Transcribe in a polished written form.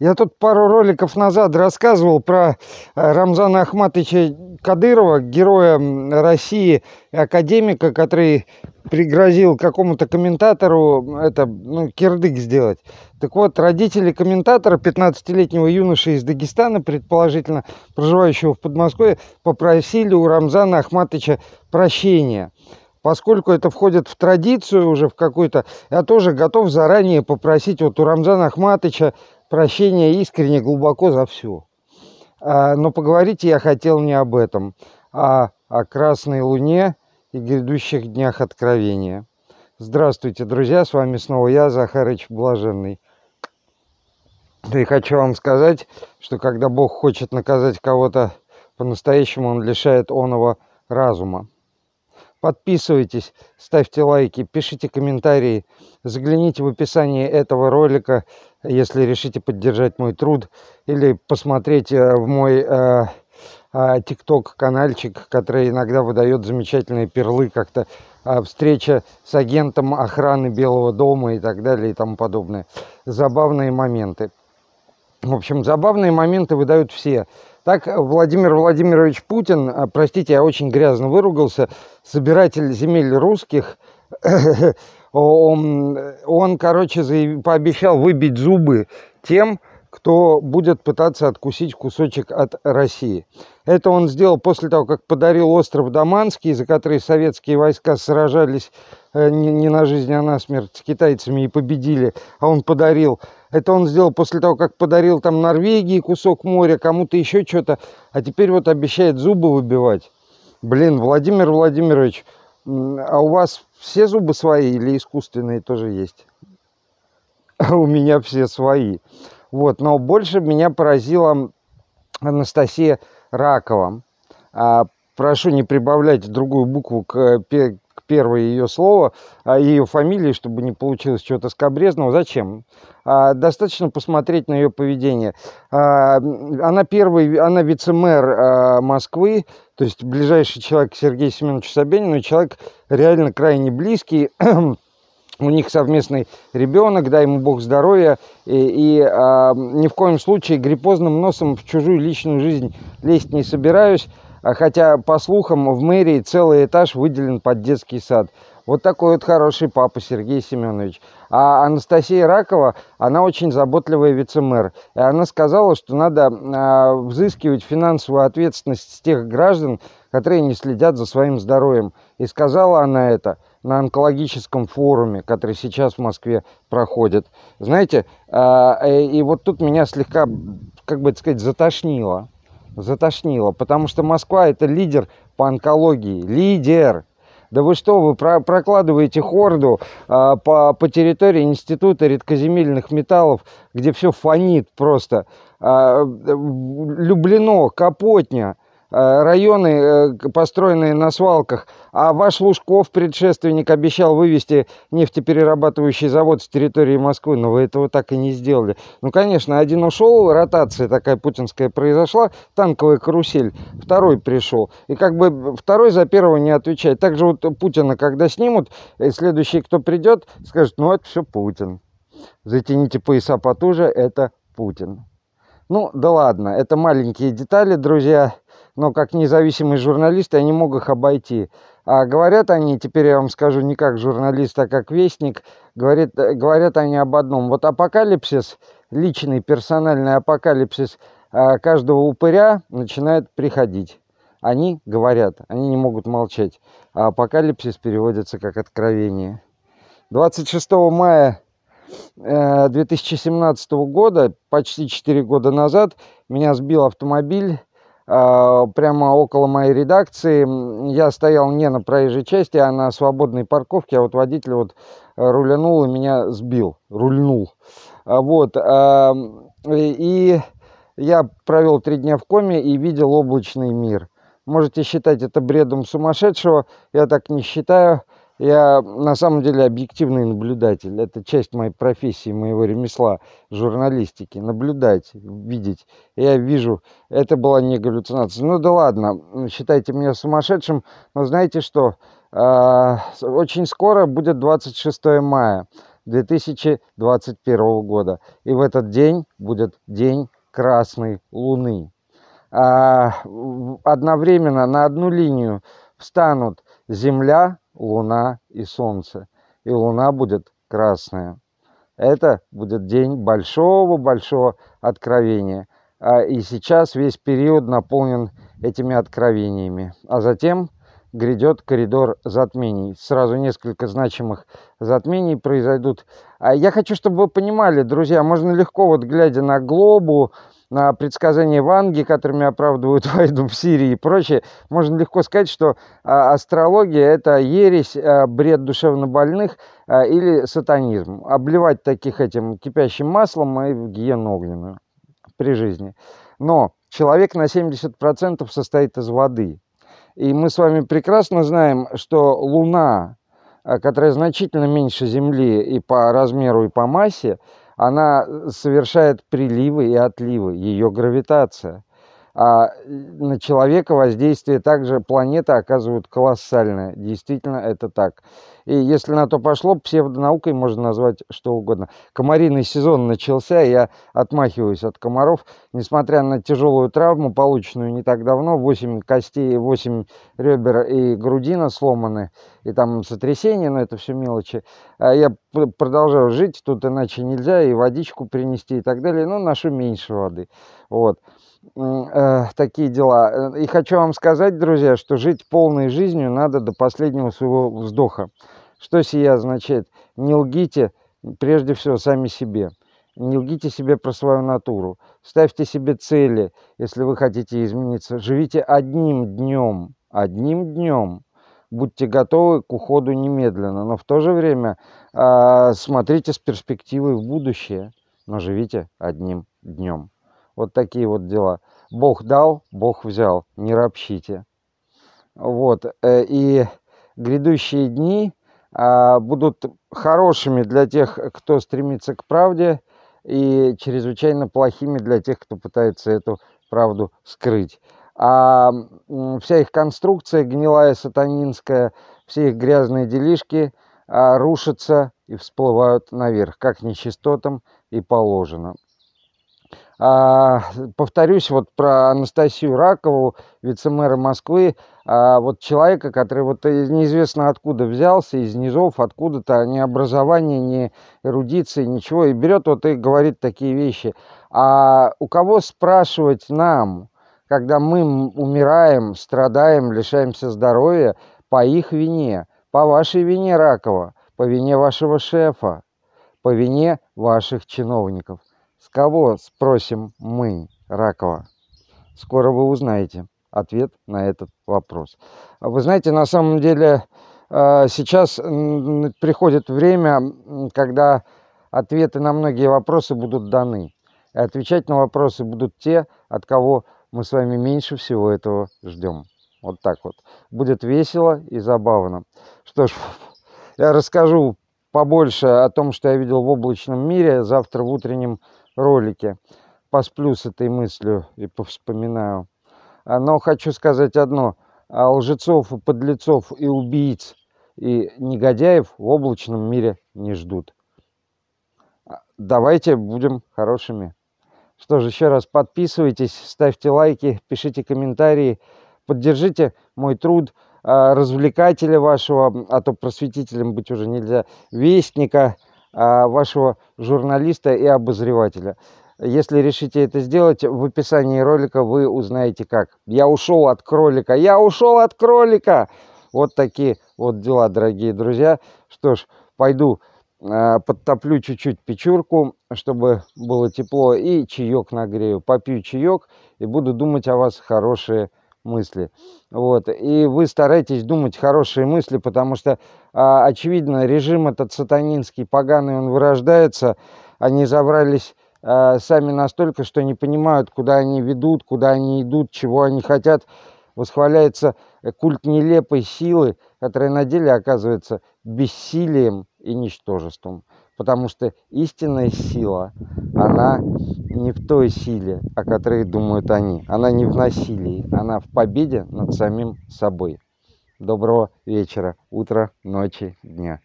Я тут пару роликов назад рассказывал про Рамзана Ахматовича Кадырова, героя России, академика, который пригрозил какому-то комментатору кирдык сделать. Так вот, родители комментатора, 15-летнего юноши из Дагестана, предположительно проживающего в Подмосковье, попросили у Рамзана Ахматовича прощения. Поскольку это входит в традицию уже в какую-то, я тоже готов заранее попросить вот у Рамзана Ахматовича прощения искренне, глубоко за все. Но поговорить я хотел не об этом, а о Красной Луне и грядущих днях Откровения. Здравствуйте, друзья, с вами снова я, Захарыч Блаженный. И хочу вам сказать, что когда Бог хочет наказать кого-то по-настоящему, Он лишает оного разума. Подписывайтесь, ставьте лайки, пишите комментарии, загляните в описание этого ролика, если решите поддержать мой труд, или посмотреть в мой TikTok-канальчик, который иногда выдает замечательные перлы, как-то встреча с агентом охраны Белого дома и так далее и тому подобное. Забавные моменты. В общем, забавные моменты выдают все. Так, Владимир Владимирович Путин, простите, я очень грязно выругался, собиратель земель русских, он, короче, пообещал выбить зубы тем, кто будет пытаться откусить кусочек от России. Это он сделал после того, как подарил остров Даманский, за который советские войска сражались не на жизнь, а на смерть с китайцами и победили, а он подарил. Это он сделал после того, как подарил там Норвегии кусок моря, кому-то еще что-то, а теперь вот обещает зубы выбивать. Блин, Владимир Владимирович, а у вас все зубы свои или искусственные тоже есть? А у меня все свои. Вот, но больше меня поразила Анастасия Ракова. Прошу не прибавлять другую букву к первое ее слово, ее фамилии, чтобы не получилось чего-то скабрезного. Зачем? Достаточно посмотреть на ее поведение. Она вице-мэр Москвы, то есть ближайший человек к Сергею Семеновичу Собянину, человек реально крайне близкий. У них совместный ребенок, дай ему Бог здоровья, и ни в коем случае гриппозным носом в чужую личную жизнь лезть не собираюсь, хотя, по слухам, в мэрии целый этаж выделен под детский сад. Вот такой вот хороший папа Сергей Семенович. А Анастасия Ракова, она очень заботливая вице-мэр. И она сказала, что надо взыскивать финансовую ответственность с тех граждан, которые не следят за своим здоровьем. И сказала она это на онкологическом форуме, который сейчас в Москве проходит. Знаете, и вот тут меня слегка, как бы это сказать, затошнило, потому что Москва — это лидер по онкологии, лидер. Да вы что, вы прокладываете хорду по территории Института редкоземельных металлов, где все фонит просто. Люблино, Капотня, районы, построенные на свалках. А ваш Лужков, предшественник, обещал вывести нефтеперерабатывающий завод с территории Москвы, но вы этого так и не сделали. Ну, конечно, один ушел, ротация такая путинская произошла, танковая карусель, второй пришел. И как бы второй за первого не отвечает. Также вот Путина, когда снимут, следующий, кто придет, скажет: ну, это все Путин. Затяните пояса потуже, это Путин. Ну, да ладно, это маленькие детали, друзья. Но как независимые журналисты я не мог их обойти. А говорят они, теперь я вам скажу, не как журналист, а как вестник, говорят они об одном. Вот апокалипсис, личный персональный апокалипсис каждого упыря начинает приходить. Они говорят, они не могут молчать. А апокалипсис переводится как откровение. 26 мая 2017 года, почти 4 года назад, меня сбил автомобиль прямо около моей редакции. Я стоял не на проезжей части, а на свободной парковке, а вот водитель вот рулянул и меня сбил. Рульнул. Вот. И я провел 3 дня в коме и видел облачный мир. Можете считать это бредом сумасшедшего, я так не считаю. Я на самом деле объективный наблюдатель. Это часть моей профессии, моего ремесла, журналистики. Наблюдать, видеть. Я вижу, это была не галлюцинация. Ну да ладно, считайте меня сумасшедшим. Но знаете что? Очень скоро будет 26 мая. 2021 года. И в этот день будет День Красной Луны. Одновременно на одну линию встанут Земля, Луна и Солнце. И Луна будет красная. Это будет день большого-большого откровения. И сейчас весь период наполнен этими откровениями. А затем грядет коридор затмений. Сразу несколько значимых затмений произойдут. Я хочу, чтобы вы понимали, друзья, можно легко, вот глядя на глобу, на предсказания Ванги, которыми оправдывают войну в Сирии и прочее, можно легко сказать, что астрология – это ересь, бред душевнобольных или сатанизм. Обливать таких этим кипящим маслом и в гиену огненную при жизни. Но человек на 70% состоит из воды. И мы с вами прекрасно знаем, что Луна, которая значительно меньше Земли и по размеру, и по массе, она совершает приливы и отливы, ее гравитация. А на человека воздействие также планеты оказывают колоссальное. Действительно, это так. И если на то пошло, псевдонаукой можно назвать что угодно. Комариный сезон начался, и я отмахиваюсь от комаров. Несмотря на тяжелую травму, полученную не так давно, 8 костей, 8 ребер и грудина сломаны, и там сотрясение, но это все мелочи. Я продолжаю жить, тут иначе нельзя, и водичку принести и так далее, но ношу меньше воды. Вот. Такие дела. И хочу вам сказать, друзья, что жить полной жизнью надо до последнего своего вздоха. Что сие означает? Не лгите, прежде всего, сами себе. Не лгите себе про свою натуру. Ставьте себе цели, если вы хотите измениться. Живите одним днем. Одним днем. Будьте готовы к уходу немедленно. Но в то же время смотрите с перспективой в будущее. Но живите одним днем. Вот такие вот дела. Бог дал, Бог взял. Не ропщите. Вот. И грядущие дни будут хорошими для тех, кто стремится к правде, и чрезвычайно плохими для тех, кто пытается эту правду скрыть. А вся их конструкция гнилая, сатанинская, все их грязные делишки рушатся и всплывают наверх, как нечистотам и положено. Повторюсь вот про Анастасию Ракову, вице-мэра Москвы, вот человека, который вот неизвестно откуда взялся, из низов, откуда-то, ни образования, ни эрудиции, ничего, и берет вот и говорит такие вещи. А у кого спрашивать нам, когда мы умираем, страдаем, лишаемся здоровья по их вине, по вашей вине, Ракова, по вине вашего шефа, по вине ваших чиновников? С кого, спросим мы, Ракова? Скоро вы узнаете ответ на этот вопрос. Вы знаете, на самом деле сейчас приходит время, когда ответы на многие вопросы будут даны. И отвечать на вопросы будут те, от кого мы с вами меньше всего этого ждем. Вот так вот. Будет весело и забавно. Что ж, я расскажу побольше о том, что я видел в облачном мире завтра в утреннем ролике. Посплю с этой мыслью и повспоминаю. Но хочу сказать одно. Лжецов, и подлецов, и убийц, и негодяев в облачном мире не ждут. Давайте будем хорошими. Что же, еще раз подписывайтесь, ставьте лайки, пишите комментарии, поддержите мой труд развлекателя вашего, а то просветителем быть уже нельзя, вестника, вашего журналиста и обозревателя. Если решите это сделать, в описании ролика вы узнаете как. Я ушел от кролика, я ушел от кролика! Вот такие вот дела, дорогие друзья. Что ж, пойду подтоплю чуть-чуть печурку, чтобы было тепло, и чаек нагрею. Попью чаек и буду думать о вас хорошие мысли. Вот. И вы старайтесь думать хорошие мысли, потому что, очевидно, режим этот сатанинский, поганый, он вырождается. Они забрались сами настолько, что не понимают, куда они ведут, куда они идут, чего они хотят. Восхваляется культ нелепой силы, которая на деле оказывается бессилием и ничтожеством. Потому что истинная сила, она не в той силе, о которой думают они. Она не в насилии, она в победе над самим собой. Доброго вечера, утра, ночи, дня.